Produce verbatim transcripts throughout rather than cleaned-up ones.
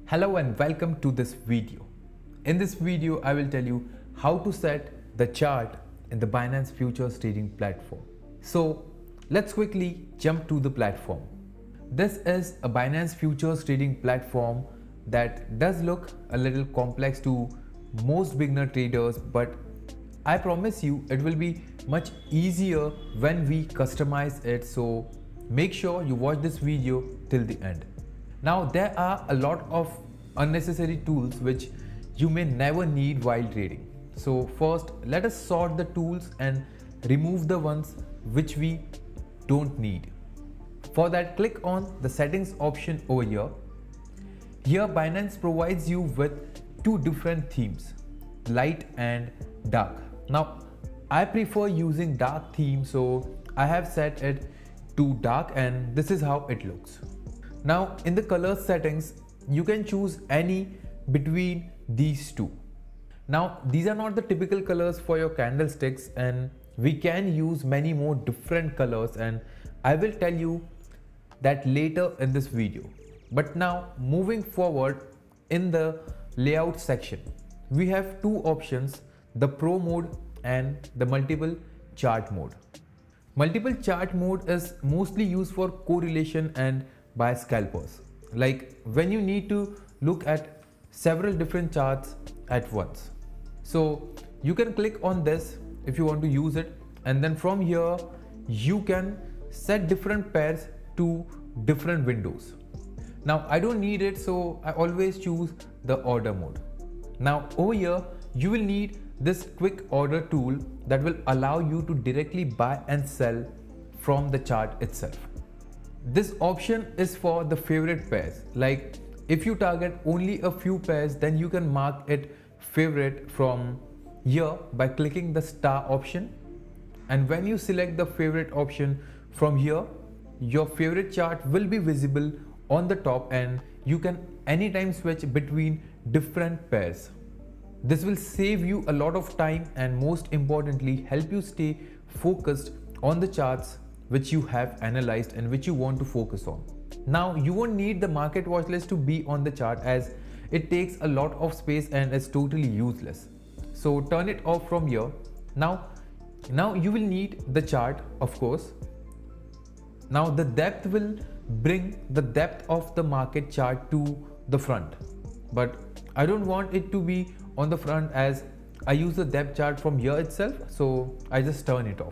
Hello and welcome to this video. In this video, I will tell you how to set the chart in the Binance Futures trading platform. So let's quickly jump to the platform. This is a Binance Futures trading platform that does look a little complex to most beginner traders, but I promise you it will be much easier when we customize it. So make sure you watch this video till the end. Now there are a lot of unnecessary tools which you may never need while trading. So first let us sort the tools and remove the ones which we don't need. For that, click on the settings option over here. Here Binance provides you with two different themes, light and dark. Now I prefer using dark theme, so I have set it to dark and this is how it looks. Now in the color settings, you can choose any between these two. Now these are not the typical colors for your candlesticks and we can use many more different colors, and I will tell you that later in this video. But now moving forward, in the layout section, we have two options, the Pro mode and the multiple chart mode. Multiple chart mode is mostly used for correlation and by scalpers, like when you need to look at several different charts at once. So you can click on this if you want to use it, and then from here you can set different pairs to different windows. Now I don't need it, so I always choose the order mode. Now over here you will need this quick order tool that will allow you to directly buy and sell from the chart itself. This option is for the favorite pairs, like if you target only a few pairs, then you can mark it favorite from here by clicking the star option, and when you select the favorite option from here, your favorite chart will be visible on the top and you can anytime switch between different pairs. This will save you a lot of time and most importantly help you stay focused on the charts which you have analyzed and which you want to focus on. Now you won't need the market watch list to be on the chart as it takes a lot of space and is totally useless. So turn it off from here. Now, now you will need the chart, of course. Now the depth will bring the depth of the market chart to the front, but I don't want it to be on the front as I use the depth chart from here itself, so I just turn it off.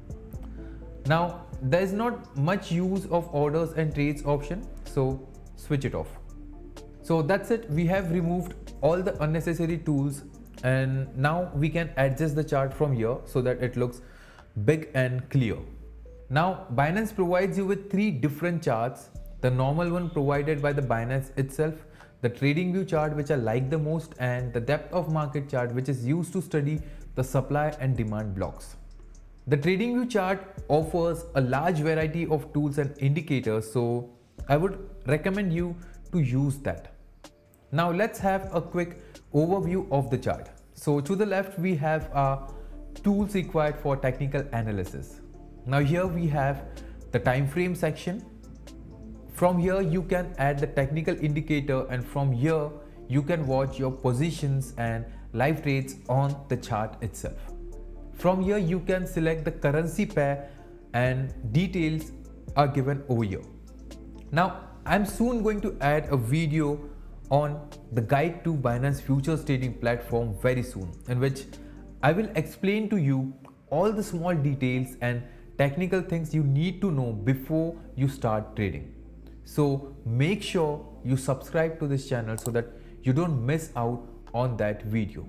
Now there is not much use of orders and trades option, so switch it off. So that's it, we have removed all the unnecessary tools and now we can adjust the chart from here so that it looks big and clear. Now Binance provides you with three different charts, the normal one provided by the Binance itself, the trading view chart which I like the most, and the depth of market chart which is used to study the supply and demand blocks. The trading view chart offers a large variety of tools and indicators, so I would recommend you to use that. Now let's have a quick overview of the chart. So to the left we have our tools required for technical analysis. Now here we have the time frame section. From here you can add the technical indicator, and from here you can watch your positions and live trades on the chart itself. From here you can select the currency pair and details are given over here. Now I'm soon going to add a video on the guide to Binance Futures trading platform very soon, in which I will explain to you all the small details and technical things you need to know before you start trading. So make sure you subscribe to this channel so that you don't miss out on that video.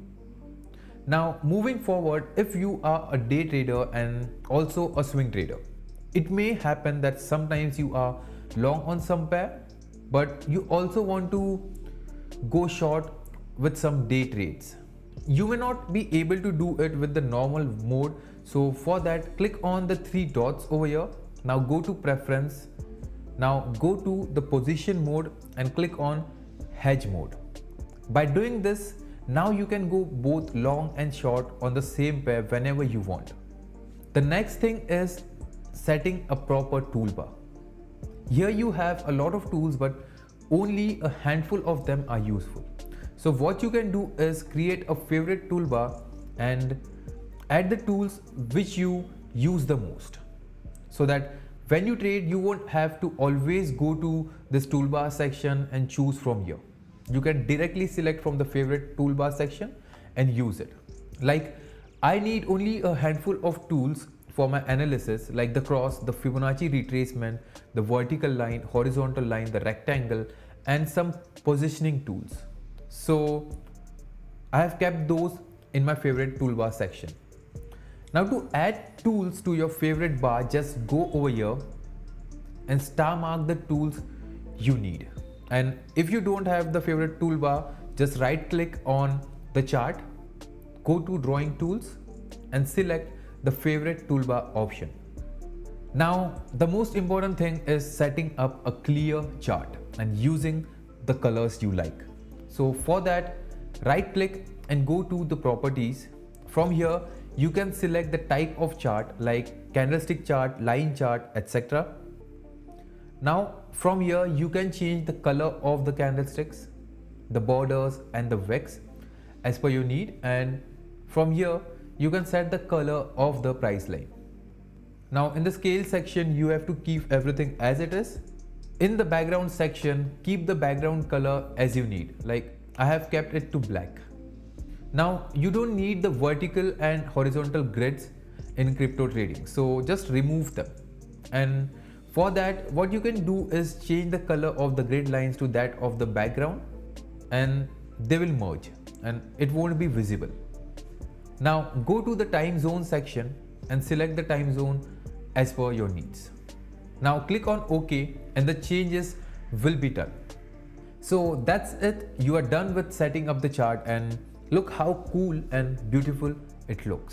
Now moving forward, if you are a day trader and also a swing trader, it may happen that sometimes you are long on some pair, but you also want to go short with some day trades. You may not be able to do it with the normal mode, so for that click on the three dots over here. Now go to preference. Now go to the position mode and click on hedge mode. By doing this, now you can go both long and short on the same pair whenever you want. The next thing is setting a proper toolbar. Here you have a lot of tools, but only a handful of them are useful. So what you can do is create a favorite toolbar and add the tools which you use the most, so that when you trade you won't have to always go to this toolbar section and choose from here. You can directly select from the favorite toolbar section and use it. Like, I need only a handful of tools for my analysis, like the cross, the Fibonacci retracement, the vertical line, horizontal line, the rectangle, and some positioning tools. So I have kept those in my favorite toolbar section. Now to add tools to your favorite bar, just go over here and star mark the tools you need. And if you don't have the favorite toolbar, just right click on the chart, go to drawing tools and select the favorite toolbar option. Now the most important thing is setting up a clear chart and using the colors you like. So for that, right click and go to the properties. From here you can select the type of chart like candlestick chart, line chart, et cetera. Now from here you can change the color of the candlesticks, the borders and the wicks as per your need, and from here you can set the color of the price line. Now in the scale section you have to keep everything as it is. In the background section, keep the background color as you need, like I have kept it to black. Now you don't need the vertical and horizontal grids in crypto trading, so just remove them. And for that, what you can do is change the color of the grid lines to that of the background, and they will merge and it won't be visible. Now go to the time zone section and select the time zone as per your needs. Now click on OK and the changes will be done. So that's it. You are done with setting up the chart, and look how cool and beautiful it looks.